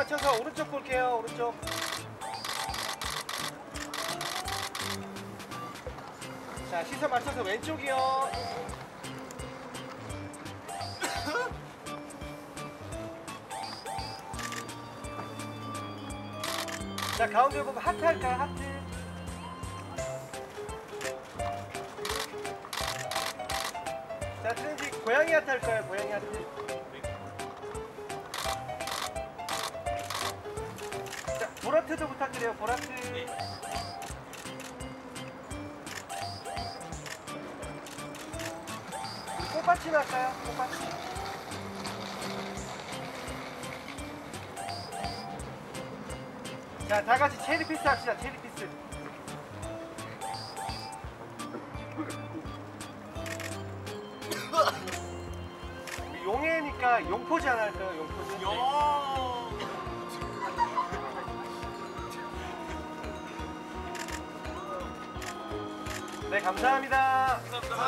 맞춰서 오른쪽 볼게요. 오른쪽. 자, 시선 맞춰서 왼쪽이요. 자, 가운데 보면 하트 할까요? 하트. 자, 트렌지 고양이 하트 할까요? 고양이 하트. 자, 보라트도 부탁드려요. 보라트. 꽃받침 할까요? 꽃받침. 자, 다 같이 체리 피스 합시다. 체리 피스. 용해니까 용포즈 하나 할까요? 용포즈. 네, 감사합니다. 감사합니다.